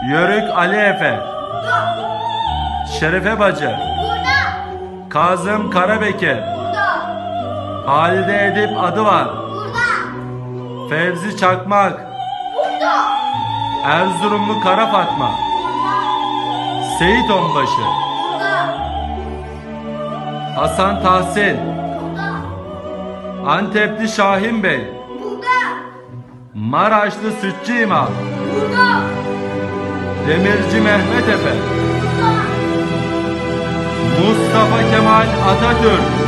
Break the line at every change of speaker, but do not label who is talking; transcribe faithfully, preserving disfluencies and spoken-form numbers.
Yörük Ali Efe,
Burada.
Şerefe Bacı,
Burada.
Kazım Karabekir,
Burada.
Halide Edip Adıvar,
Burada.
Fevzi Çakmak,
Burada.
Erzurumlu Kara Fatma,
Burada.
Seyit Onbaşı,
Burada.
Hasan Tahsin,
Burada.
Antepli Şahin Bey,
Burada.
Maraşlı Sütçü İmam,
Burada.
Demirci Mehmet Efe,
Burada.
Mustafa Kemal Atatürk,